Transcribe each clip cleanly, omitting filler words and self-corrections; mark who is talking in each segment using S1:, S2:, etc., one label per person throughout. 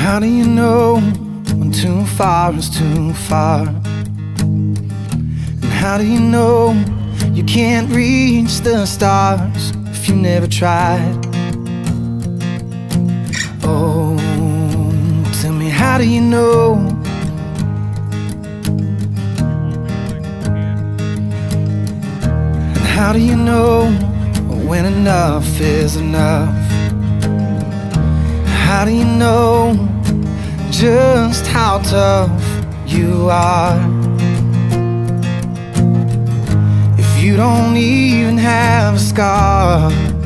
S1: How do you know when too far is too far? And how do you know you can't reach the stars if you never tried? Oh, tell me, how do you know? And how do you know when enough is enough? How do you know just how tough you are if you don't even have a scar?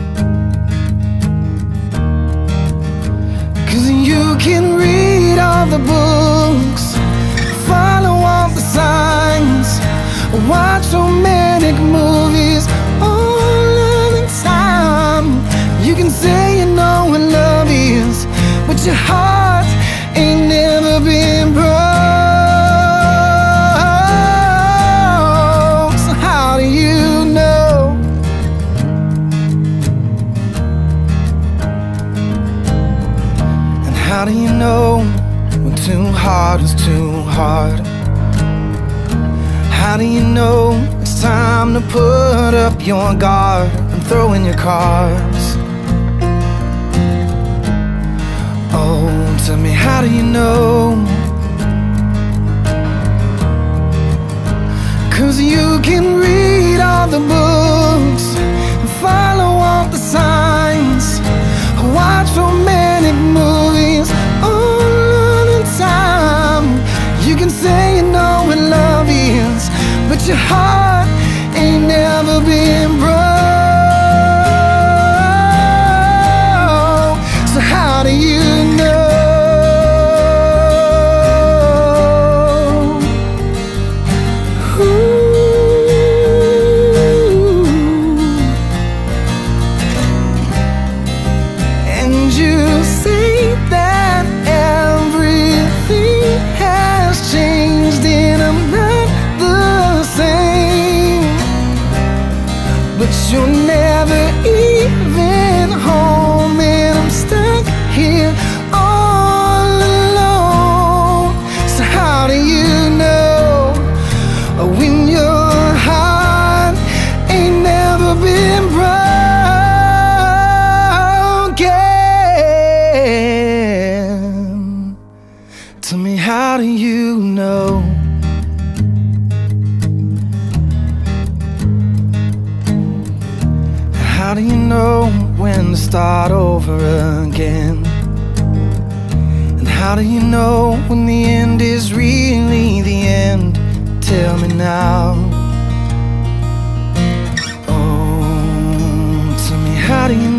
S1: 'Cause you can read all the books, follow all the signs, watch romantic movies all of the time. You can say you know what love is, but your heart ain't never been broke. So how do you know? And how do you know when too hard is too hard? How do you know it's time to put up your guard and throw in your cards? Oh, tell me, how do you know? 'Cause you can read all the books and follow all the signs, watch romantic movies all of the time. You can say you know what love is, but your heart ain't never been broke. So how do you know? And you say that everything has changed and I'm not the same, but you're never even home and I'm stuck here all alone. So how do you know when your heart ain't never been broken? Tell me, how do you know? How do you know when to start over again? And how do you know when the end is really the end? Tell me now. Oh, tell me, how do you know?